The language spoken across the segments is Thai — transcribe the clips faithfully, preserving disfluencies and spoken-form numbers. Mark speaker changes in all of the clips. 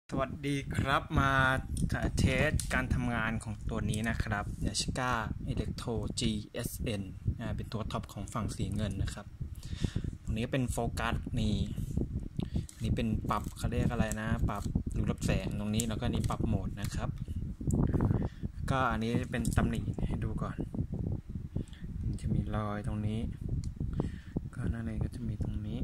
Speaker 1: สวัสดีครับมาเทสการทำงานของตัวนี้นะครับ Yashica Electro จี เอส เอ็น เป็นตัวท็อปของฝั่งสีเงินนะครับตรงนี้เป็นโฟกัสนี่นี่เป็นปรับเขาเรียกอะไรนะปรับรูรับแสงตรงนี้แล้วก็นี่ปรับโหมดนะครับก็อันนี้เป็นตำหนิให้ดูก่อนจะมีรอยตรงนี้ก็นั่นเองก็จะมีตรงนี้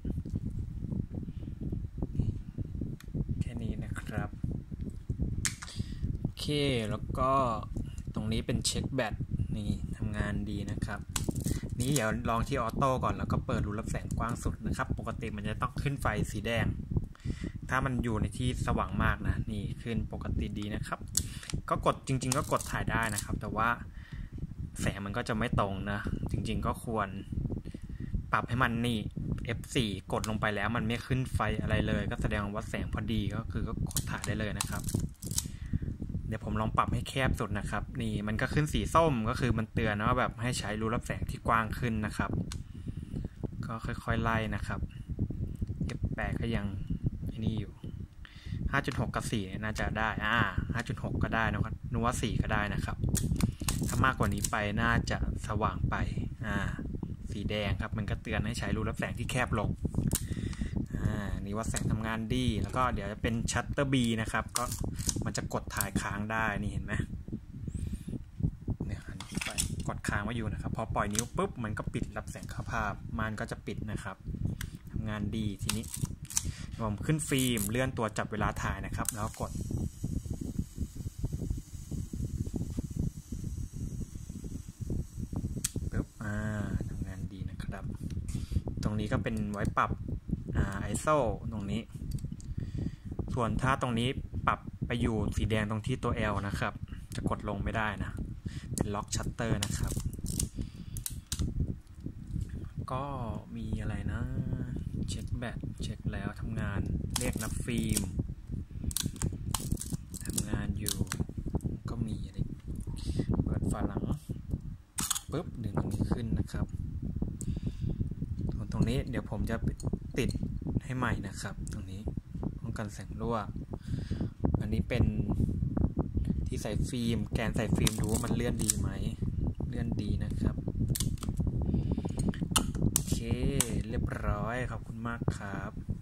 Speaker 1: แค่นี้นะครับโอเคแล้วก็ตรงนี้เป็นเช็คแบตนี่ทำงานดีนะครับนี้เดี๋ยวลองที่ออโต้ก่อนแล้วก็เปิดรูรับแสงกว้างสุดนะครับปกติมันจะต้องขึ้นไฟสีแดงถ้ามันอยู่ในที่สว่างมากนะนี่ขึ้นปกติดีนะครับก็กดจริงๆก็กดถ่ายได้นะครับแต่ว่าแสงมันก็จะไม่ตรงนะจริงๆก็ควรปรับให้มันนี่ เอฟ โฟร์ กดลงไปแล้วมันไม่ขึ้นไฟอะไรเลยก็แสดงว่าแสงพอดีก็คือก็กดถ่ายได้เลยนะครับเดี๋ยวผมลองปรับให้แคบสุดนะครับนี่มันก็ขึ้นสีส้มก็คือมันเตือนว่าแบบให้ใช้รูรับแสงที่กว้างขึ้นนะครับก็ค่อยๆไล่นะครับ เอฟ แปด ก็ยังนี่อยู่ ห้าจุดหก กับสี่น่าจะได้อ่า ห้าจุดหก ก็ได้นะครับนึกว่าสี่ก็ได้นะครับถ้ามากกว่านี้ไปน่าจะสว่างไปอ่าสีแดงครับมันก็เตือนให้ใช้รูรับแสงที่แคบลงอ่านี่ว่าแสงทำงานดีแล้วก็เดี๋ยวจะเป็นชัตเตอร์ B นะครับก็มันจะกดถ่ายค้างได้นี่เห็นไหมเนี่ยไปกดค้างไว้อยู่นะครับพอปล่อยนิ้วปุ๊บมันก็ปิดรับแสงเข้าภาพมันก็จะปิดนะครับทำงานดีทีนี้ผมขึ้นฟิล์มเลื่อนตัวจับเวลาถ่ายนะครับแล้วกดปุ๊บอ่าทำงานดีนะครับตรงนี้ก็เป็นไว้ปรับอ่า ไอ เอส โอ ตรงนี้ส่วนถ้าตรงนี้ปรับไปอยู่สีแดงตรงที่ตัว L นะครับจะกดลงไม่ได้นะเป็นล็อกชัตเตอร์นะครับก็มีอะไรนะเช็คแบตเช็คแล้วทำงานเรียกนับฟิล์มทำงานอยู่ก็มีอะไรเปิดฝาหลังปุ๊บดึงตรงนี้ขึ้นนะครับส่วนตรงนี้เดี๋ยวผมจะติดให้ใหม่นะครับตรงนี้ป้องกันแสงรั่วอันนี้เป็นที่ใส่ฟิล์มแกนใส่ฟิล์มดูว่ามันเลื่อนดีไหมเลื่อนดีนะครับโอเคเรียบร้อยขอบคุณมากครับ